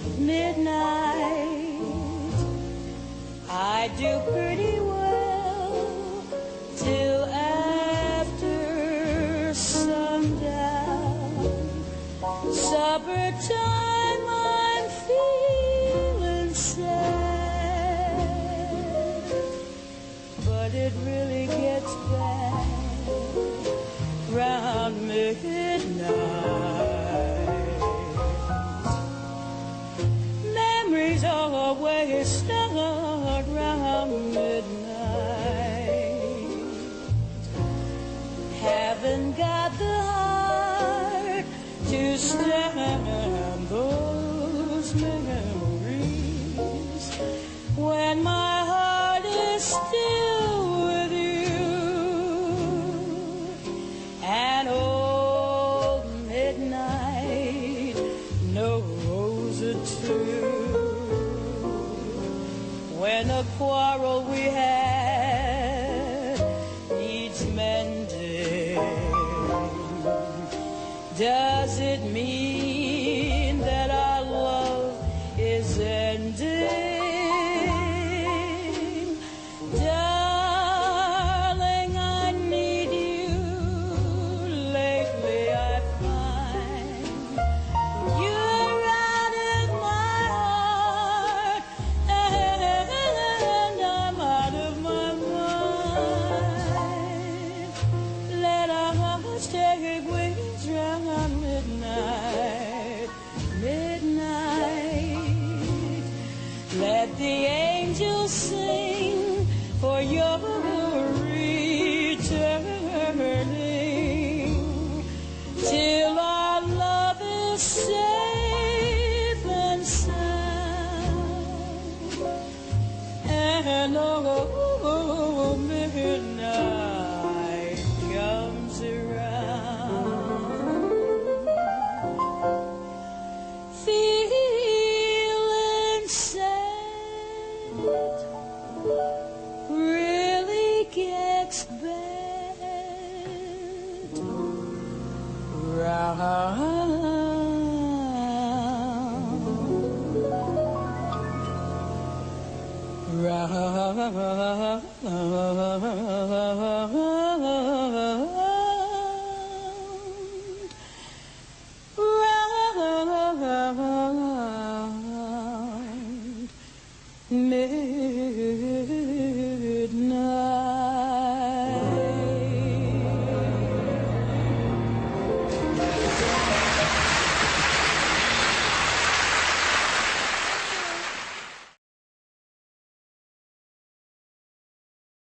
midnight. I do pretty well till after sundown. Supper time, I'm feeling sad, but it really gets bad round midnight. Memories always start round midnight. Haven't got the heart to stand those memories when my heart is still with you. And old midnight knows it too. When a quarrel we had needs mending, does it mean that our love is ending? Darling, I need you. Lately I find you're out of my heart, and I'm out of my mind. Let our hearts take wings round midnight, midnight. Let the angels sing for your returning, till our love is safe and sound. And oh, midnight comes around, feeling sad really gets bad round midnight.